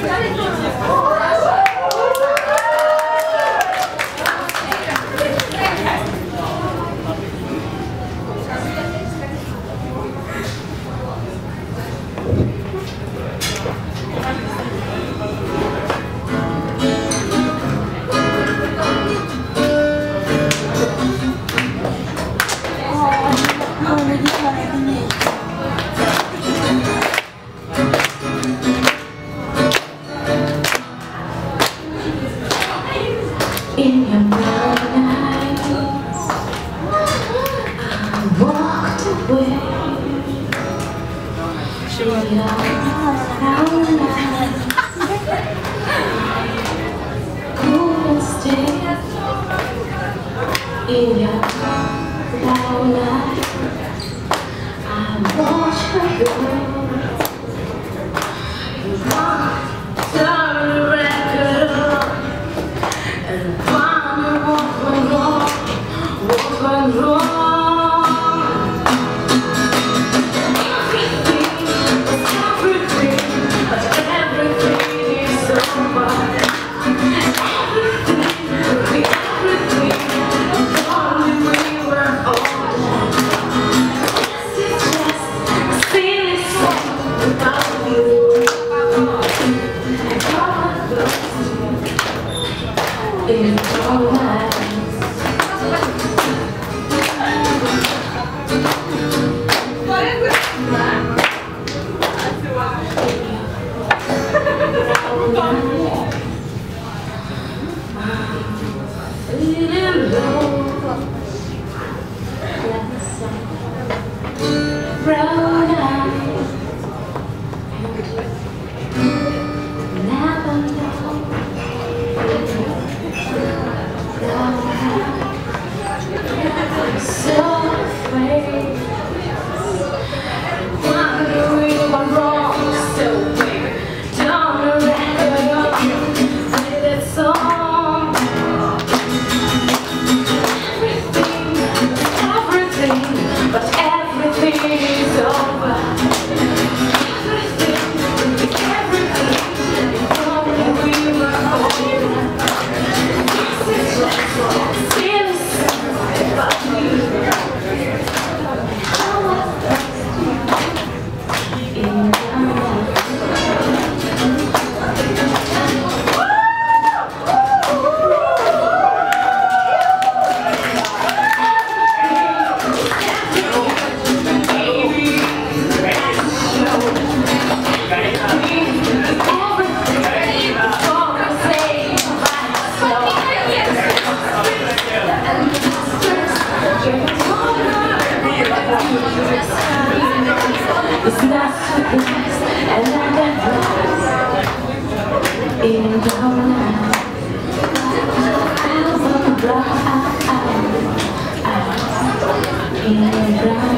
In your brown eyes, I walked away. Through your brown eyes, couldn't stay. In your brown eyes, I watched her go. You turn the record up and find what went wrong, what went wrong. Everything, but everything is over. Everything, if only we were older. This is just a silly song about you. It's alright. Feeling low, brown eyes, never know. So afraid, wondering we were wrong. So baby, don't record play that song. Everything, but everything is over. Everything, if only we were older. This is just silly about you. It's not surprised and I never in your life. I was on the block, in your